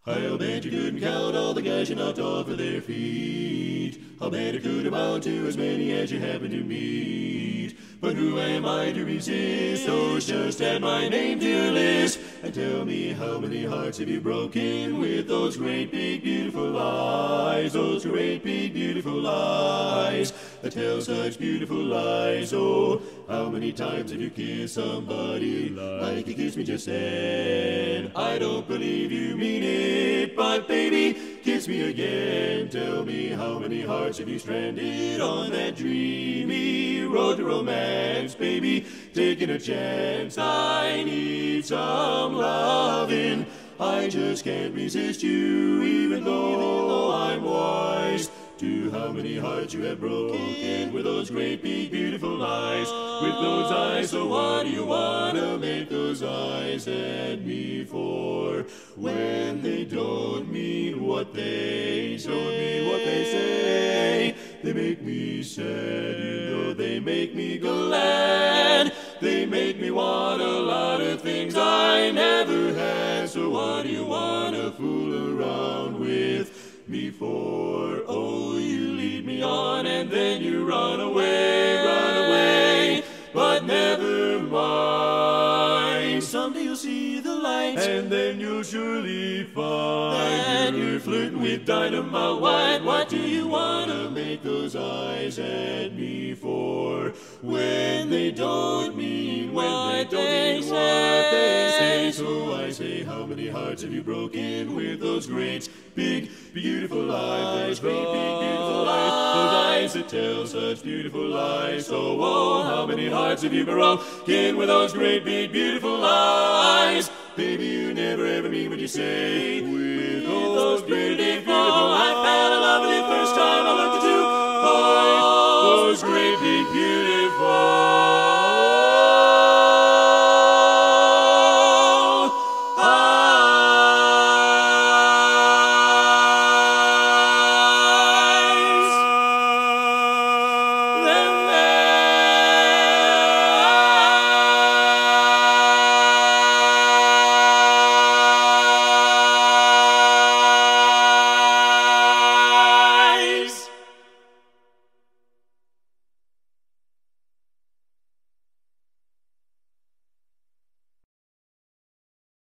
I'll bet you couldn't count all the guys you knocked off of their feet. I'll bet it could amount to as many as you happen to meet. But who am I to resist? So just add my name to your list and tell me how many hearts have you broken with those great big beautiful eyes, those great big beautiful eyes that tell such beautiful lies. Oh, how many times have you kissed somebody like you kissed me just then? I don't believe you mean it, but baby, kiss me again. Tell me how many hearts have you stranded on that dreamy road to romance, baby, taking a chance. I need some loving. I just can't resist you, even though I'm wise to how many hearts you have broken with those great big beautiful eyes, with those eyes. So what do you wanna make those eyes at me for when they don't mean what they say? They make me sad, you know they make me glad. They make me want a lot of things I never had. So what do you wanna fool around with me for? Oh, you lead me on and then you run away, but never mind. Someday you'll see the light, and then you'll surely find you're flirting with dynamite. What do you wanna make those eyes at me for when they don't mean what they say? So I say, how many hearts have you broken with those great big beautiful eyes, those great big beautiful eyes, those eyes that tell such beautiful lies? So oh, how many hearts have you broken with those great big beautiful eyes? Baby, you never ever mean what you say.